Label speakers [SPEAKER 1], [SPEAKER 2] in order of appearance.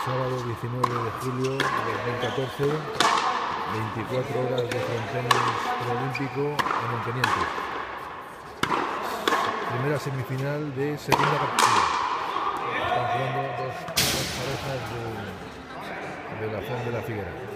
[SPEAKER 1] sábado 19 de julio de 2014, 24 horas de frontenis preolímpico en Monteniente. Primera semifinal de segunda partida. Están jugando dos parejas de la Font de la Figuera.